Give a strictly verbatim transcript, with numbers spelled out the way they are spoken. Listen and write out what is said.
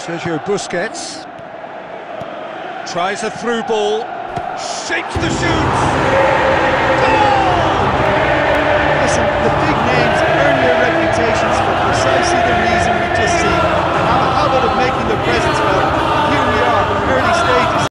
Sergio Busquets tries a through ball, shapes the shoot. Goal!